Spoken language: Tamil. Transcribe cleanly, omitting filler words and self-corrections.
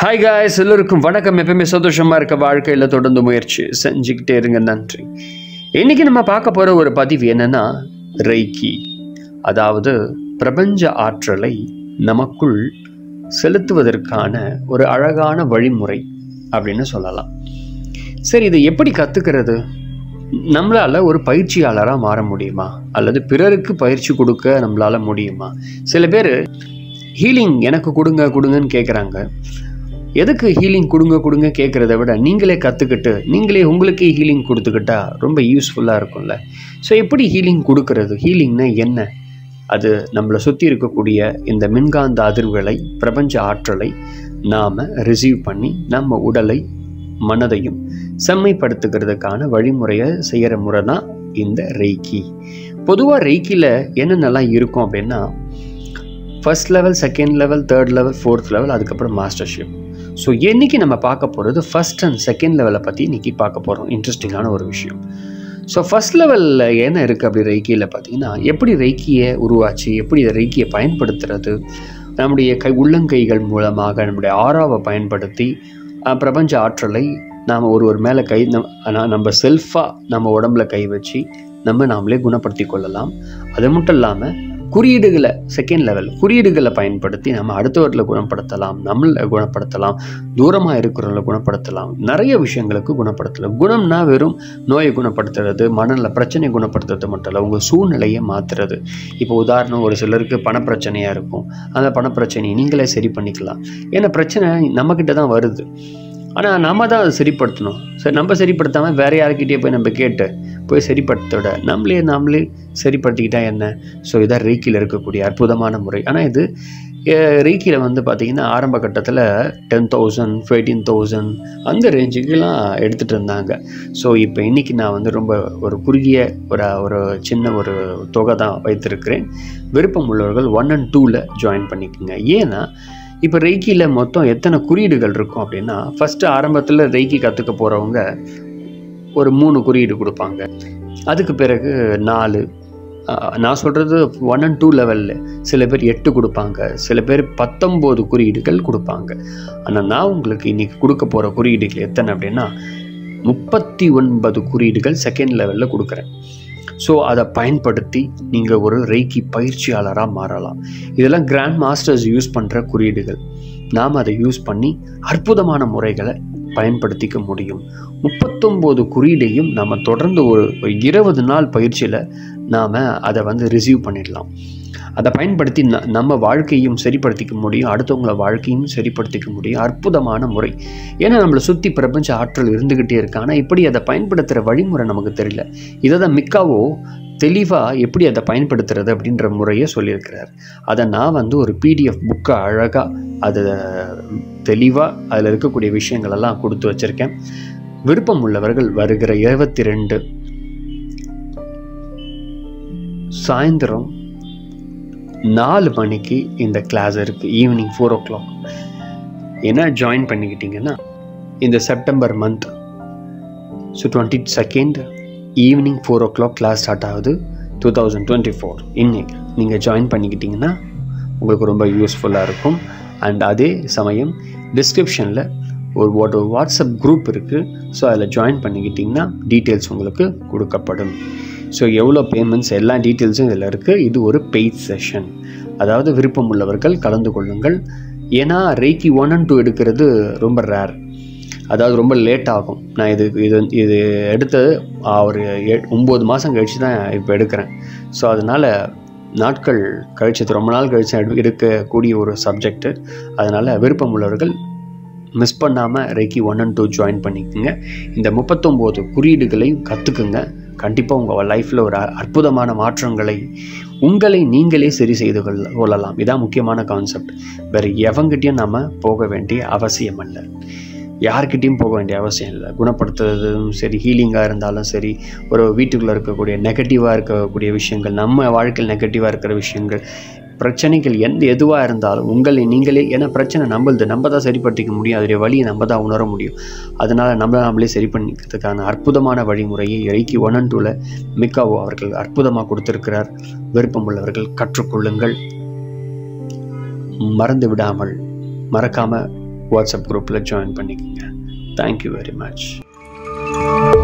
ஹாய் காய்ஸ், எல்லோருக்கும் வணக்கம். எப்பவுமே சந்தோஷமாக இருக்க வாழ்க்கையில் தொடர்ந்து முயற்சி செஞ்சுக்கிட்டே இருங்க. நன்றி. இன்றைக்கி நம்ம பார்க்க போகிற ஒரு பதிவு என்னென்னா ரெய்கி, அதாவது பிரபஞ்ச ஆற்றலை நமக்குள் செலுத்துவதற்கான ஒரு அழகான வழிமுறை அப்படின்னு சொல்லலாம். சரி, இதை எப்படி கற்றுக்கிறது? நம்மளால் ஒரு பயிற்சியாளராக மாற முடியுமா, அல்லது பிறருக்கு பயிற்சி கொடுக்க நம்மளால் முடியுமா? சில பேர் ஹீலிங் எனக்கு கொடுங்கன்னு கேட்குறாங்க. எதுக்கு ஹீலிங் கொடுங்க கேட்குறத விட நீங்களே கற்றுக்கிட்டு நீங்களே உங்களுக்கே ஹீலிங் கொடுத்துக்கிட்டா ரொம்ப யூஸ்ஃபுல்லாக இருக்கும்ல. ஸோ எப்படி ஹீலிங் கொடுக்கறது? ஹீலிங்னா என்ன? அது நம்மளை சுற்றி இருக்கக்கூடிய இந்த மின்காந்த அதிர்வுகளை, பிரபஞ்ச ஆற்றலை நாம் ரிசீவ் பண்ணி நம்ம உடலை மனதையும் செம்மைப்படுத்துகிறதுக்கான வழிமுறையை செய்கிற முறை தான் இந்த ரெய்கி. பொதுவாக ரெய்கியில் என்னென்னலாம் இருக்கும் அப்படின்னா, first level, second level, third level, fourth level, அதுக்கப்புறம் மாஸ்டர்ஷிப். ஸோ இன்றைக்கி நம்ம பார்க்க போகிறது ஃபஸ்ட் அண்ட் செகண்ட் லெவலை பற்றி இன்றைக்கி பார்க்க போகிறோம். இன்ட்ரெஸ்டிங்கான ஒரு விஷயம். ஸோ ஃபஸ்ட் லெவலில் என்ன இருக்குது அப்படி ரெய்கியில் பார்த்தீங்கன்னா, எப்படி ரெய்கியை உருவாச்சு, எப்படி இந்த ரெய்கியை பயன்படுத்துறது, நம்முடைய உள்ளங்கைகள் மூலமாக நம்முடைய ஆறாவை பயன்படுத்தி பிரபஞ்ச ஆற்றலை நாம் ஒருவர் மேலே நம்ம செல்ஃபாக நம்ம உடம்புல கை வச்சு நாமளே குணப்படுத்தி கொள்ளலாம். அது மட்டும் இல்லாமல் குறியீடுகளை, செகண்ட் லெவல் குறியீடுகளை பயன்படுத்தி நம்ம அடுத்தவர்களை குணப்படுத்தலாம், நம்மளை குணப்படுத்தலாம், தூரமாக இருக்கிறவங்களை குணப்படுத்தலாம், நிறைய விஷயங்களுக்கு குணப்படுத்தலாம். குணம்னா வெறும் நோயை குணப்படுத்துறது, மனநல பிரச்சனையை குணப்படுத்துறது மட்டும் இல்லை, உங்கள் சூழ்நிலையை மாற்றுறது. இப்போ உதாரணம், ஒரு சிலருக்கு பணப்பிரச்சனையாக இருக்கும். அந்த பணப்பிரச்சனையை நீங்களே சரி பண்ணிக்கலாம். ஏன்னா பிரச்சனை நம்மக்கிட்ட தான் வருது, ஆனால் நம்ம தான் அதை சரிப்படுத்தணும். சரி, நம்ம சரிப்படுத்தாமல் வேறு யாருக்கிட்டே போய் நம்ம கேட்டு போய் சரிப்படுத்தோட நம்மளே சரிப்படுத்திக்கிட்டா என்ன? ஸோ இதான் ரெய்கியில் இருக்கக்கூடிய அற்புதமான முறை. ஆனால் இது ரெய்கியில் பார்த்திங்கன்னா ஆரம்ப கட்டத்தில் 10,000, 18,000 அந்த ரேஞ்சுக்கெலாம் எடுத்துகிட்டு இருந்தாங்க. ஸோ இப்போ இன்றைக்கி நான் ரொம்ப ஒரு குறுகிய ஒரு சின்ன ஒரு தொகை தான் வைத்திருக்கிறேன். விருப்பம் உள்ளவர்கள் 1 and 2ல் ஜாயின் பண்ணிக்கோங்க. ஏன்னா இப்போ ரெய்கியில் மொத்தம் எத்தனை குறியீடுகள் இருக்கும் அப்படின்னா, ஃபஸ்ட்டு ஆரம்பத்தில் ரெய்கி கற்றுக்க போகிறவங்க ஒரு 3 குறியீடு கொடுப்பாங்க. அதுக்கு பிறகு 4, நான் சொல்கிறது 1 and 2 லெவலில் சில பேர் 8 கொடுப்பாங்க, சில பேர் 19 குறியீடுகள் கொடுப்பாங்க. ஆனால் நான் உங்களுக்கு இன்றைக்கி கொடுக்க போகிற குறியீடுகள் எத்தனை அப்படின்னா 39 குறியீடுகள் செகண்ட் லெவலில் கொடுக்குறேன். ஸோ அதை பயன்படுத்தி நீங்கள் ஒரு ரெய்கி பயிற்சியாளராக மாறலாம். இதெல்லாம் கிராண்ட் மாஸ்டர்ஸ் யூஸ் பண்ணுற குறியீடுகள். நாம் அதை யூஸ் பண்ணி அற்புதமான முறைகளை பயன்படுத்திக்க முடியும். 39 குறியீடையும் நாம் தொடர்ந்து ஒரு 20 நாள் பயிற்சியில் நாம் அதை ரிசீவ் பண்ணிடலாம். அதை பயன்படுத்தி நம்ம வாழ்க்கையும் சரிப்படுத்திக்க முடியும், அடுத்தவங்கள வாழ்க்கையும் சரிப்படுத்திக்க முடியும். அற்புதமான முறை. ஏன்னா நம்மளை சுற்றி பிரபஞ்ச ஆற்றல் இருந்துக்கிட்டே இருக்கு. ஆனால் இப்படி அதை பயன்படுத்துகிற வழிமுறை நமக்கு தெரியல. இதை தான் மிக்காவோ தெளிவாக எப்படி அதை பயன்படுத்துறது அப்படின்ற முறையை சொல்லியிருக்கிறார். அதை நான் ஒரு PDF புக்கை அழகாக அதை தெளிவாக அதில் இருக்கக்கூடிய விஷயங்களெல்லாம் கொடுத்து வச்சுருக்கேன். விருப்பம் உள்ளவர்கள் வருகிற 22 சாயந்தரம் 4 மணிக்கு இந்த கிளாஸ் இருக்குது. ஈவினிங் 4 o'clock என்ன ஜாயின் பண்ணிக்கிட்டிங்கன்னா, இந்த September month so 22nd evening 4 o'clock class start ஆகுது. 2024 இன்னைக்கு நீங்கள் ஜாயின் பண்ணிக்கிட்டிங்கன்னா உங்களுக்கு ரொம்ப யூஸ்ஃபுல்லாக இருக்கும். அண்ட் அதே சமயம் டிஸ்கிரிப்ஷனில் ஒரு வாட்ஸ்அப் குரூப் இருக்குது. ஸோ அதில் ஜாயின் பண்ணிக்கிட்டிங்கன்னா டீட்டெயில்ஸ் உங்களுக்கு கொடுக்கப்படும். ஸோ எவ்வளோ பேமெண்ட்ஸ், எல்லா டீட்டெயில்ஸும் இதில் இருக்குது. இது ஒரு பெய்ட் செஷன், அதாவது விருப்பம் உள்ளவர்கள் கலந்து கொள்ளுங்கள். ஏன்னா ரெய்கி 1 and 2 எடுக்கிறது ரொம்ப ரேர், அதாவது ரொம்ப லேட் ஆகும். நான் இது எடுத்தது ஒரு 9 மாதம் கழித்து தான் இப்போ எடுக்கிறேன். ஸோ அதனால் நாட்கள் கழிச்சது, ரொம்ப நாள் கழித்து எடுக்கக்கூடிய ஒரு சப்ஜெக்டு. அதனால் விருப்பம் உள்ளவர்கள் மிஸ் பண்ணாமல் ரெய்கி 1 and 2 ஜாயின் பண்ணிக்கோங்க. இந்த 39 குறியீடுகளையும் கற்றுக்குங்க. கண்டிப்பாக உங்கள் லைஃப்பில் ஒரு அற்புதமான மாற்றங்களை உங்களை நீங்களே சரி செய்து கொள்ளலாம். இதான் முக்கியமான கான்செப்ட். வேறு எவங்கிட்டையும் நம்ம போக வேண்டிய அவசியம் இல்லை, யார்கிட்டையும் போக வேண்டிய அவசியம் இல்லை. குணப்படுத்துறதும் சரி, ஹீலிங்காக இருந்தாலும் சரி, ஒரு வீட்டுக்குள்ளே இருக்கக்கூடிய நெகட்டிவாக இருக்கக்கூடிய விஷயங்கள், நம்ம வாழ்க்கையில் நெகட்டிவாக இருக்கிற விஷயங்கள், பிரச்சனைகள் எதுவாக இருந்தாலும் உங்களை நீங்களே, ஏன்னா பிரச்சனை நம்ம தான் சரிப்படுத்திக்க முடியும், அதோடைய வழியை நம்ம தான் உணர முடியும். அதனால் நம்மளே சரி பண்ணிக்கிறதுக்கான அற்புதமான வழிமுறையை ரெய்கி 1 and 2ல் மிக்காவோ அவர்கள் அற்புதமாக கொடுத்திருக்கிறார். விருப்பம் உள்ளவர்கள் கற்றுக்கொள்ளுங்கள். மறந்து விடாமல், மறக்காமல் வாட்ஸ்அப் குரூப்பில் ஜாயின் பண்ணிக்கோங்க. Thank you very much.